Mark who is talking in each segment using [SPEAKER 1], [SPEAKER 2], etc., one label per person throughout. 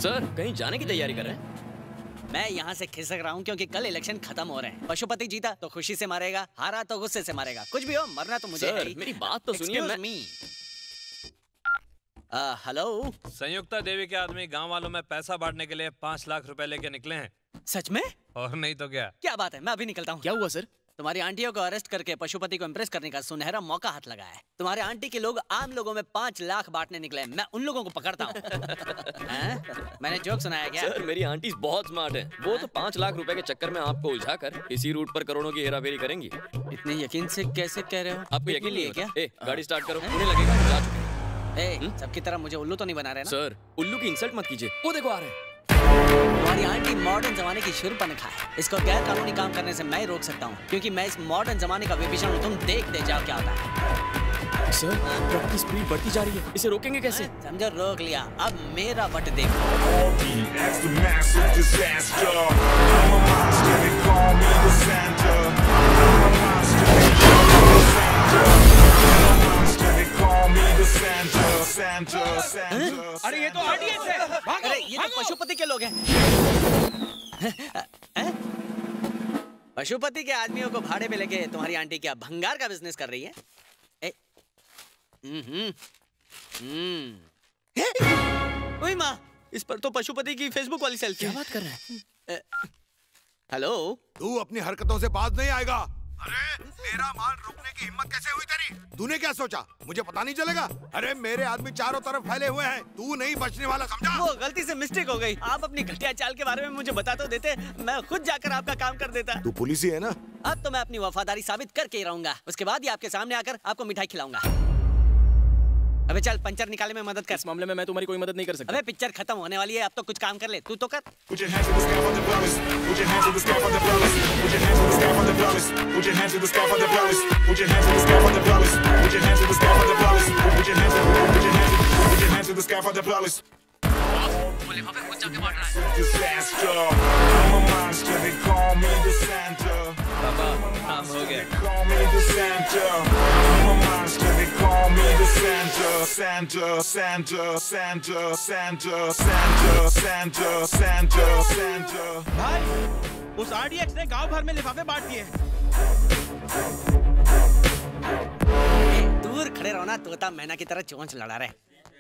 [SPEAKER 1] Sir कहीं जाने की तैयारी कर रहे हैं?
[SPEAKER 2] मैं यहाँ से खिसक रहा हूँ क्योंकि कल इलेक्शन खत्म हो रहे हैं। पशुपति जीता तो खुशी से मारेगा, हारा तो गुस्से से मारेगा। कुछ भी हो, मरना तो मुझे है ही।
[SPEAKER 1] मेरी बात तो सुनिए।
[SPEAKER 2] हेलो।
[SPEAKER 3] संयुक्ता देवी के आदमी गांव वालों में पैसा बांटने के लिए 5 लाख रुपए लेके निकले हैं।
[SPEAKER 2] सच में?
[SPEAKER 3] और नहीं तो क्या।
[SPEAKER 2] क्या बात है, मैं अभी निकलता हूँ।
[SPEAKER 1] क्या हुआ सर?
[SPEAKER 2] तुम्हारी आंटियों को अरेस्ट करके पशुपति को इम्प्रेस करने का सुनहरा मौका हाथ लगा है। तुम्हारे आंटी के लोग आम लोगों में 5 लाख बांटने निकले। मैं उन लोगों को पकड़ता हूँ। मैंने जोक सुनाया क्या?
[SPEAKER 1] सर मेरी आंटी बहुत स्मार्ट है। वो तो 5 लाख रुपए के चक्कर में आपको उलझाकर इसी रूट पर करोड़ों की हेराफेरी करेंगी।
[SPEAKER 2] इतने यकीन से कैसे कह रहे हो?
[SPEAKER 1] आपको यकीन नहीं है
[SPEAKER 2] क्या?
[SPEAKER 1] गाड़ी स्टार्ट करो, उन्हें लगेगा जा चुके।
[SPEAKER 2] सबकी तरह मुझे उल्लू तो नहीं बना रहे ना?
[SPEAKER 1] सर उल्लू की इंसल्ट मत कीजिए, वो देखो आ रहे हैं।
[SPEAKER 2] तुम्हारी आंटी मॉडर्न जमाने की शुरपनखा है। इसको गैर कानूनी काम करने से मैं रोक सकता हूँ क्योंकि मैं इस मॉडर्न जमाने का विभीषण हूँ। तुम देखते जाओ क्या होता है।
[SPEAKER 1] सर ट्रक की स्पीड बढ़ती जा रही है, इसे रोकेंगे कैसे?
[SPEAKER 2] समझो रोक लिया, अब मेरा बट देखो।
[SPEAKER 4] अरे ये तो ऑडियंस है।
[SPEAKER 2] अरे ये तो पशुपति के लोग हैं। पशुपति के आदमियों को भाड़े पे लेके तुम्हारी आंटी क्या भंगार का बिजनेस कर रही है? ओए माँ, इस पर तो पशुपति की फेसबुक वाली सेल्फी।
[SPEAKER 1] क्या बात कर रहे हैं?
[SPEAKER 2] हेलो।
[SPEAKER 5] तू अपनी हरकतों से बाज नहीं आएगा। अरे मेरा माल रोकने की हिम्मत कैसे हुई तेरी? तूने क्या सोचा मुझे पता नहीं चलेगा? अरे मेरे आदमी चारों तरफ फैले हुए हैं, तू नहीं बचने वाला, समझा?
[SPEAKER 2] वो गलती से मिस्टेक हो गई। आप अपनी घटिया चाल के बारे में मुझे बता तो देते, मैं खुद जाकर आपका काम कर देता।
[SPEAKER 5] तू पुलिस ही है ना?
[SPEAKER 2] अब तो मैं अपनी वफादारी साबित करके ही रहूंगा। उसके बाद ही आपके सामने आकर आपको मिठाई खिलाऊंगा। अबे चल पंचर निकालने में मदद कर।
[SPEAKER 1] इस मामले में मैं तुम्हारी कोई मदद नहीं कर सकता।
[SPEAKER 2] अबे पिक्चर खत्म होने वाली है, अब तो कुछ काम कर ले। तू तो कर। वो लिफाफे खुद जाके बांट रहा है।
[SPEAKER 3] पापा काम हो गया।
[SPEAKER 4] भाई उस RDX ने गांव भर में लिफाफे बांट दिए।
[SPEAKER 2] दूर खड़े रहो ना, तोता मैना की तरह चोंच लड़ा रहे।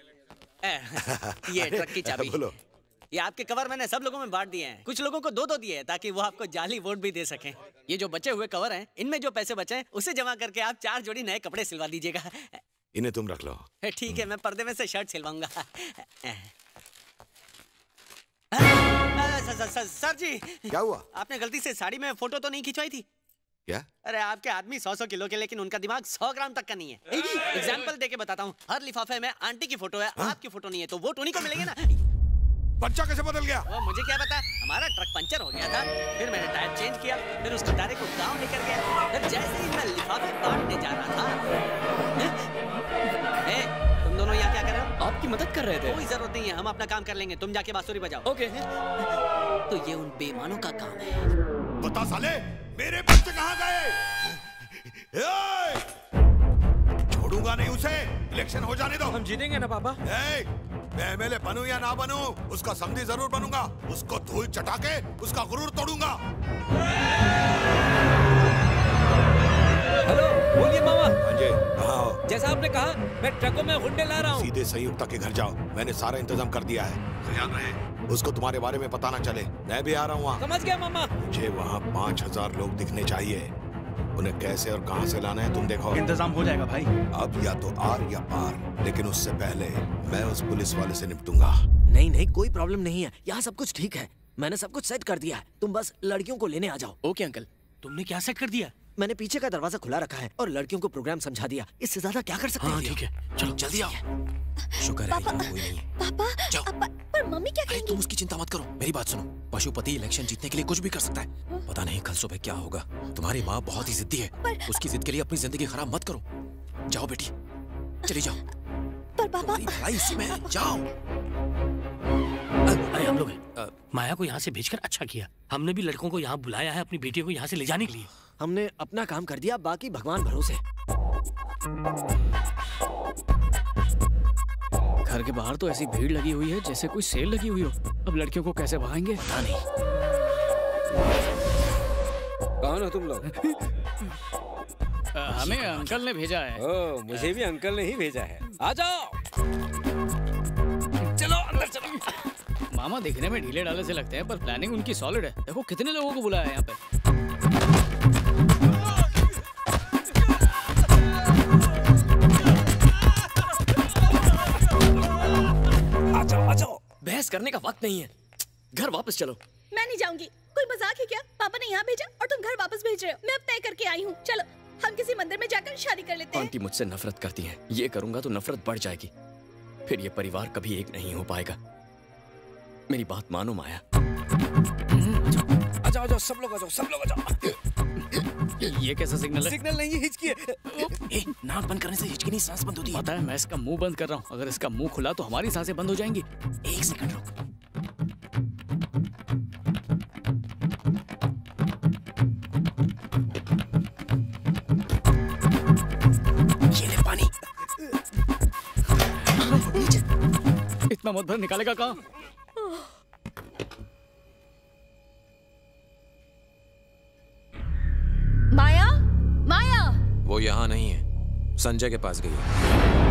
[SPEAKER 2] ये ट्रक की चाबी।
[SPEAKER 5] बोलो।
[SPEAKER 2] ये आपके कवर मैंने सब लोगों में बांट दिए हैं। कुछ लोगों को 2-2 दिए हैं ताकि वो आपको जाली वोट भी दे सकें। ये जो बचे हुए कवर हैं, इनमें जो पैसे बचे हैं उसे जमा करके आप 4 जोड़ी नए कपड़े सिलवा दीजिएगा।
[SPEAKER 5] इन्हें तुम रख लो।
[SPEAKER 2] ठीक है, मैं पर्दे में से शर्ट सिलवाऊंगा। सर जी,
[SPEAKER 5] क्या हुआ?
[SPEAKER 2] आपने गलती से साड़ी में फोटो तो नहीं खिंचवाई थी?
[SPEAKER 5] क्या?
[SPEAKER 2] अरे आपके आदमी 100-100 किलो के, लेकिन उनका दिमाग 100 ग्राम तक का नहीं है। एग्जाम्पल देके बताता हूँ, हर लिफाफे में आंटी की फोटो है, आपकी फोटो नहीं है, तो वोट उन्हीं को मिलेंगे ना।
[SPEAKER 5] बच्चा कैसे बदल गया?
[SPEAKER 2] वो मुझे क्या पता, हमारा ट्रक पंचर हो गया था, फिर मैंने टायर चेंज किया, फिर उस खटारे को गांव लेकर गया, फिर जैसे ही मैं लिफाफे बांटने जा रहा था। तुम दोनों यहाँ क्या कर रहे हो?
[SPEAKER 1] आपकी मदद कर रहे थे।
[SPEAKER 2] कोई जरूरत नहीं है, हम अपना काम कर लेंगे, तुम जाके बांसुरी बजाओ।
[SPEAKER 1] ओके।
[SPEAKER 2] तो ये उन बेईमानों का काम है।
[SPEAKER 5] बता साले, मेरे बच्चे कहाँ गए? छोड़ूंगा नहीं उसे, इलेक्शन हो जाने दो।
[SPEAKER 3] हम जीतेंगे ना पापा?
[SPEAKER 5] मैं MLA बनूं या ना बनूं, उसका समधी जरूर बनूंगा। उसको धूल चटा के उसका गुरूर तोड़ूंगा।
[SPEAKER 3] हेलो, बोलिए मामा।
[SPEAKER 5] हाँ जी, कहाँ हो?
[SPEAKER 3] जैसा आपने कहा, मैं ट्रकों में गुंडे ला रहा हूँ।
[SPEAKER 5] सीधे संयुक्ता के घर जाओ, मैंने सारा इंतजाम कर दिया है। ख्याल रहे उसको तुम्हारे बारे में पता ना चले। मैं भी आ रहा हूँ वहाँ।
[SPEAKER 3] समझ गया मामा।
[SPEAKER 5] मुझे वहाँ 5000 लोग दिखने चाहिए। उन्हें कैसे और कहां से लाना है तुम देखो।
[SPEAKER 4] इंतजाम हो जाएगा भाई।
[SPEAKER 5] अब या तो आर या पार, लेकिन उससे पहले मैं उस पुलिस वाले से निपटूंगा।
[SPEAKER 6] नहीं नहीं, कोई प्रॉब्लम नहीं है, यहाँ सब कुछ ठीक है। मैंने सब कुछ सेट कर दिया है, तुम बस लड़कियों को लेने आ जाओ।
[SPEAKER 1] Okay uncle.
[SPEAKER 4] तुमने क्या सेट कर दिया?
[SPEAKER 6] मैंने पीछे का दरवाजा खुला रखा है और लड़कियों को प्रोग्राम समझा दिया। इससे ज्यादा क्या कर सकते हैं?
[SPEAKER 1] ठीक है, चलो जल्दी आओ।
[SPEAKER 6] शुक्र है यहाँ कोई नहीं है।
[SPEAKER 7] पापा,
[SPEAKER 6] जाओ।
[SPEAKER 7] पर मम्मी क्या कहेंगी?
[SPEAKER 6] तुम उसकी चिंता मत करो, मेरी बात सुनो। पशुपति इलेक्शन जीतने के लिए कुछ भी कर सकता है। पता नहीं कल सुबह क्या होगा। तुम्हारी माँ बहुत ही जिद्दी है, उसकी जिद के लिए अपनी जिंदगी खराब मत करो। जाओ बेटी, चली जाओ।
[SPEAKER 7] पर पापा,
[SPEAKER 6] भलाई इसी में है, जाओ।
[SPEAKER 4] अरे हम लोग माया को यहाँ से भेजकर अच्छा किया। हमने भी लड़कों को यहाँ बुलाया है अपनी बेटियों को यहाँ से ले जाने के लिए।
[SPEAKER 6] हमने अपना काम कर दिया, बाकी भगवान भरोसे।
[SPEAKER 8] घर के बाहर तो ऐसी भीड़ लगी हुई है जैसे कोई सेल लगी हुई हो। अब लड़कियों को कैसे भगाएंगे पता नहीं।
[SPEAKER 9] कौन हो तुम लोग?
[SPEAKER 8] हमें अंकल ने भेजा है।
[SPEAKER 9] ओह, मुझे भी अंकल ने ही भेजा है। आ जाओ, चलो अंदर चलो।
[SPEAKER 8] मामा दिखने में ढीले ढाले से लगते हैं पर प्लानिंग उनकी सॉलिड है। देखो कितने लोगों को बुलाया है यहाँ पे।
[SPEAKER 1] आ जाओ, बहस करने का वक्त नहीं है, घर वापस चलो।
[SPEAKER 7] मैं नहीं जाऊंगी, कोई मजाक है क्या? पापा ने यहाँ भेजा और तुम घर वापस भेज रहे हो। मैं अब तय करके आई हूँ, चलो हम किसी मंदिर में जाकर शादी कर लेते हैं।
[SPEAKER 1] आंटी मुझसे नफरत करती हैं, ये करूंगा तो नफरत बढ़ जाएगी, फिर ये परिवार कभी एक नहीं हो पाएगा। मेरी बात मानो माया।
[SPEAKER 9] आ जाओ, सब लोग आ जाओ, सब लोग आ जाओ।
[SPEAKER 8] ये कैसा सिग्नल है?
[SPEAKER 9] सिग्नल नहीं है, हिचकी है।
[SPEAKER 6] नाक बंद करने से हिचकी नहीं, सांस बंद होती है।
[SPEAKER 8] पता है, मैं इसका मुंह बंद कर रहा हूँ। अगर इसका मुंह खुला तो हमारी सांसें बंद हो जाएंगी।
[SPEAKER 6] 1 सेकंड रुक। ये ले पानी।
[SPEAKER 8] इतना मत भर, निकालेगा कहाँ?
[SPEAKER 7] माया, माया।
[SPEAKER 6] वो यहाँ नहीं है, संजय के पास गई है।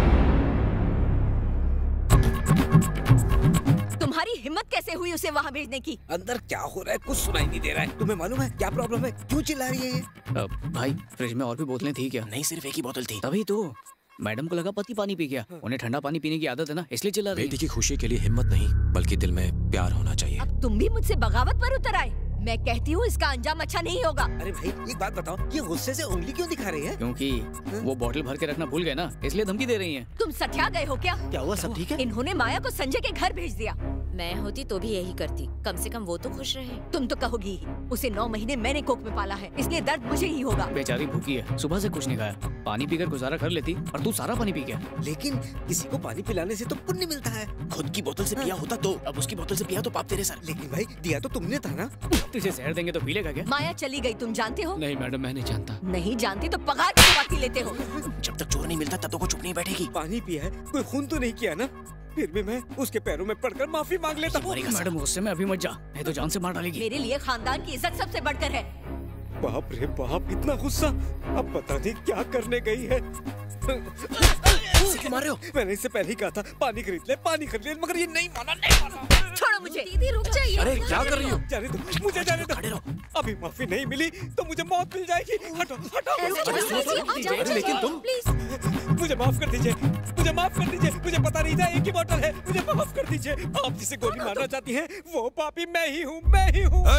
[SPEAKER 7] तुम्हारी हिम्मत कैसे हुई उसे वहाँ भेजने की?
[SPEAKER 9] अंदर क्या हो रहा है कुछ सुनाई नहीं दे रहा है। तुम्हें मालूम है क्या प्रॉब्लम है? क्यों चिल्ला रही है ये?
[SPEAKER 8] भाई फ्रिज में और भी बोतलें थी क्या?
[SPEAKER 6] नहीं, सिर्फ एक ही बोतल थी।
[SPEAKER 8] तभी तो मैडम को लगा पति पानी पी गया। उन्हें ठंडा पानी पीने की आदत है ना, इसलिए चिल्ला रही है।
[SPEAKER 6] बेटी की खुशी के लिए हिम्मत नहीं बल्कि दिल में प्यार होना चाहिए।
[SPEAKER 7] अब तुम भी मुझसे बगावत पर उतर आए। मैं कहती हूँ इसका अंजाम अच्छा नहीं होगा।
[SPEAKER 9] अरे भाई एक बात बताओ, ये गुस्से से उंगली क्यों दिखा रही है?
[SPEAKER 8] क्योंकि वो बोतल भर के रखना भूल गए ना, इसलिए धमकी दे रही हैं।
[SPEAKER 7] तुम सठिया गए हो क्या?
[SPEAKER 9] क्या हुआ, सब ठीक है?
[SPEAKER 7] इन्होंने माया को संजय के घर भेज दिया।
[SPEAKER 10] मैं होती तो भी यही करती, कम से कम वो तो खुश रहे।
[SPEAKER 7] तुम तो कहोगी ही, उसे 9 महीने मैंने कोख में पाला है, इसलिए दर्द मुझे ही होगा।
[SPEAKER 8] बेचारी भूखी है, सुबह से कुछ नहीं खाया। पानी पीकर गुजारा कर लेती और तू सारा पानी पी गया।
[SPEAKER 9] लेकिन किसी को पानी पिलाने से तो पुण्य मिलता है।
[SPEAKER 6] खुद की बोतल से पिया होता तो, अब उसकी बोतल से पिया तो पाप तेरे सर।
[SPEAKER 9] लेकिन भाई दिया तो तुमने था ना।
[SPEAKER 8] तुझे जहर देंगे तो पी लेगा क्या?
[SPEAKER 7] माया चली गई, तुम जानते हो?
[SPEAKER 8] नहीं मैडम, मैं नहीं जानता।
[SPEAKER 7] नहीं जानते तो पगार की बाकी लेते हो।
[SPEAKER 6] जब तक चोर नहीं मिलता तब तक वो चुप नहीं बैठेगी।
[SPEAKER 9] पानी पिया है, कोई खून तो नहीं किया ना? फिर भी मैं उसके पैरों में पड़कर माफी मांग लेता हूँ।
[SPEAKER 8] मैडम गुस्से में अभी मत जा, नहीं तो जान से मार डालेगी।
[SPEAKER 7] मेरे लिए खानदान की इज्जत सबसे बढ़कर है।
[SPEAKER 9] बाप रे बाप, इतना गुस्सा! अब पता नहीं क्या करने गई है।
[SPEAKER 6] क्यों मार रहे हो?
[SPEAKER 9] मैंने इससे पहले ही कहा था पानी खरीद ले, मगर ये नहीं माना।
[SPEAKER 7] छोड़ो मुझे। दीदी रुक जाइए।
[SPEAKER 6] अरे क्या कर रही हो?
[SPEAKER 9] जाने दो, मुझे जाने दो। अभी माफी नहीं मिली तो मुझे मौत मिल जाएगी। हटो हटो।
[SPEAKER 6] अरे लेकिन तुम
[SPEAKER 7] प्लीज
[SPEAKER 9] मुझे माफ कर दीजिए, मुझे माफ कर दीजिए। मुझे पता नहीं था एक ही बोतल है, मुझे माफ कर दीजिए। आप जिसे गोली मारना चाहती हैं वो पापी मैं ही हूँ, मैं ही हूँ।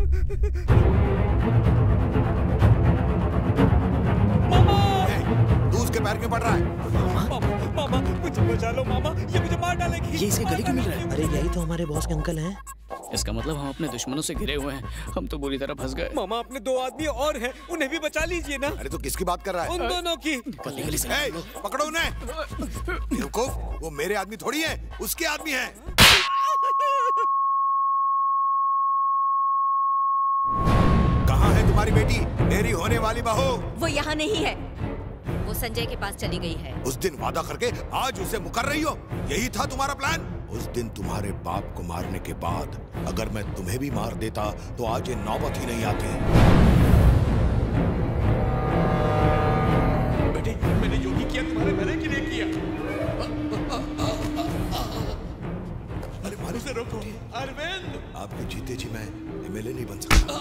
[SPEAKER 5] तू उसके पैर क्यों पड़ रहा है?
[SPEAKER 9] मामा मुझे बचा लो मामा, ये मुझे मार डालेगी।
[SPEAKER 6] ये इसके गले क्यों मिल रहा है?
[SPEAKER 9] अरे यही तो हमारे बॉस के अंकल हैं।
[SPEAKER 8] इसका मतलब हम अपने दुश्मनों से घिरे हुए हैं। हम तो बुरी तरह फंस गए।
[SPEAKER 9] मामा अपने 2 आदमी और हैं, उन्हें भी बचा लीजिए ना।
[SPEAKER 5] अरे तू किसकी बात कर रहा है?
[SPEAKER 9] उन दोनों की।
[SPEAKER 5] पकड़ो उन्हें। बेवकूफ, वो मेरे आदमी थोड़ी है, उसके आदमी है। कहाँ है तुम्हारी बेटी, मेरी होने वाली बहू?
[SPEAKER 7] वो यहाँ नहीं है।
[SPEAKER 10] वो संजय के पास चली गई है।
[SPEAKER 5] उस दिन वादा करके आज उसे मुकर रही हो, यही था तुम्हारा प्लान? उस दिन तुम्हारे बाप को मारने के बाद अगर मैं तुम्हें भी मार देता तो आज ये नौबत ही नहीं आती।
[SPEAKER 9] बेटी, मैंने जो भी किया तुम्हारे भले के लिए किया।
[SPEAKER 5] अरे मारो
[SPEAKER 9] उसे रोको अरविंद।
[SPEAKER 5] आपके जीते जी मैं एमएलए नहीं बन सकता।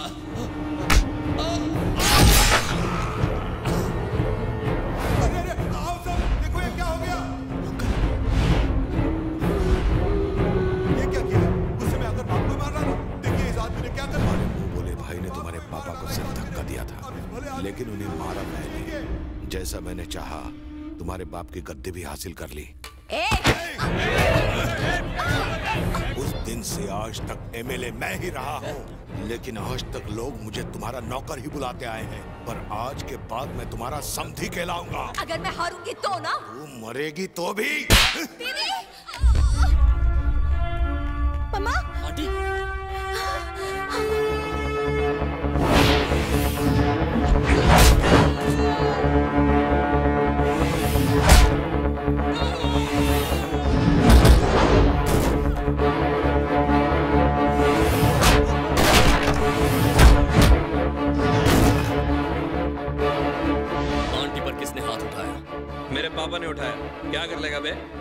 [SPEAKER 5] अरे आओ सब, देखो ये क्या हो गया। ये क्या किया? उससे मैं अगर बाप को मार रहा था। देखिए इस आदमी ने क्या कर मारे। वो बोले भाई ने तुम्हारे पापा को सिर्फ धक्का दिया था, लेकिन उन्हें मारा मैंने। जैसा मैंने चाहा तुम्हारे बाप की गद्दी भी हासिल कर ली। उस दिन से आज तक एमएलए मैं ही रहा हूँ, लेकिन आज तक लोग मुझे तुम्हारा नौकर ही बुलाते आए हैं। पर आज के बाद मैं तुम्हारा समधी कहलाऊंगा।
[SPEAKER 7] अगर मैं हारूंगी तो ना?
[SPEAKER 5] तू मरेगी तो भी।
[SPEAKER 7] दीदी! मम्मा!
[SPEAKER 1] आंटी!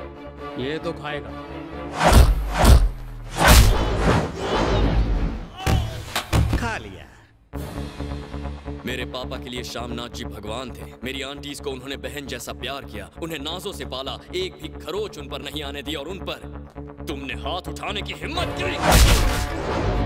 [SPEAKER 8] ये तो खाएगा।
[SPEAKER 2] खा लिया।
[SPEAKER 1] मेरे पापा के लिए श्यामनाथ जी भगवान थे। मेरी आंटीज को उन्होंने बहन जैसा प्यार किया, उन्हें नाजों से पाला, एक भी खरोच उन पर नहीं आने दिया, और उन पर तुमने हाथ उठाने की हिम्मत की।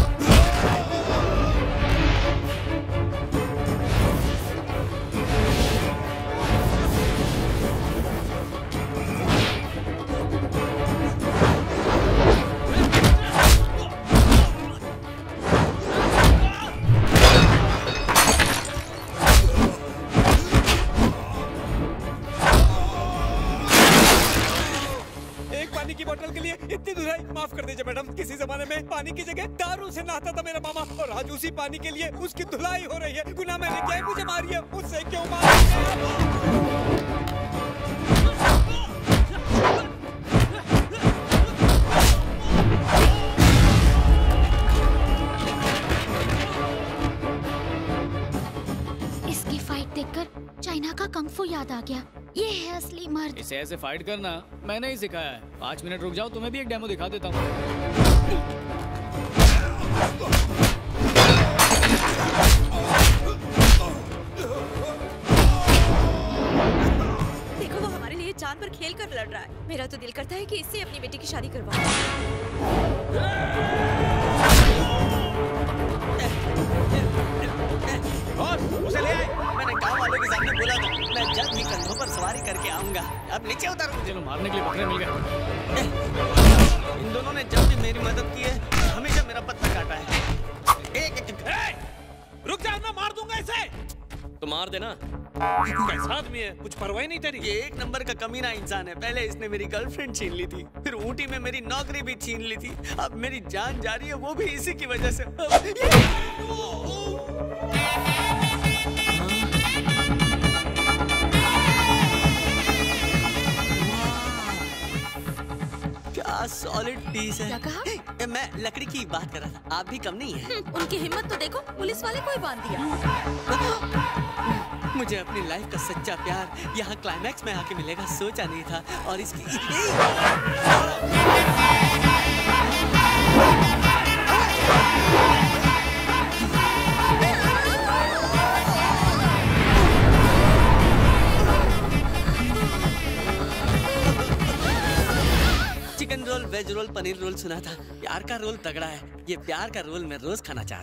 [SPEAKER 9] माफ कर दीजिए मैडम, किसी जमाने में पानी की जगह दारू से नहाता था मेरा मामा, और आज उसी पानी के लिए उसकी धुलाई हो रही है। गुनाह मैंने किया है, मुझे मारिए, मुझसे क्यों
[SPEAKER 11] इसकी फाइट देखकर चाइना का कंग-फू याद आ गया। ये है असली मर्द।
[SPEAKER 8] इसे ऐसे फाइट करना मैंने ही सिखाया है। 5 मिनट रुक जाओ, तुम्हें भी एक डेमो दिखा देता हूँ।
[SPEAKER 10] देखो वो हमारे लिए जान पर खेल कर लड़ रहा है। मेरा तो दिल करता है कि इससे अपनी बेटी की शादी करवाऊं।
[SPEAKER 2] उसे ले आए। मैंने गांव वालों के सामने बोला था मैं जल्द ही कंधों पर सवारी करके आऊंगा। अब नीचे उतारो।
[SPEAKER 8] चलो, मारने के लिए बकरे मिल गए।
[SPEAKER 2] इन दोनों ने जब भी मेरी मदद की है हमेशा मेरा पत्ता काटा है।
[SPEAKER 3] रुक जा, मैं मार दूंगा इसे।
[SPEAKER 1] तो मार देना।
[SPEAKER 3] कैसा आदमी है, कुछ परवाह नहीं तेरी।
[SPEAKER 2] ये एक नंबर का कमीना इंसान है। पहले इसने मेरी गर्लफ्रेंड छीन ली थी, फिर ऊटी में मेरी नौकरी भी छीन ली थी, अब मेरी जान जा रही है, वो भी इसी की वजह से। क्या सॉलिड पीस है।
[SPEAKER 10] क्या कहा?
[SPEAKER 2] मैं लकड़ी की बात कर रहा था, आप भी कम नहीं है।
[SPEAKER 10] उनकी हिम्मत तो देखो, पुलिस वाले को ही बांध दिया।
[SPEAKER 2] मुझे अपनी लाइफ का सच्चा प्यार यहाँ क्लाइमैक्स में आके मिलेगा, सोचा नहीं था। और इसकी chicken roll, veg roll, paneer roll सुना था। प्यार का रोल तगड़ा है। ये प्यार का रोल मैं रोज खाना चाहता हूँ।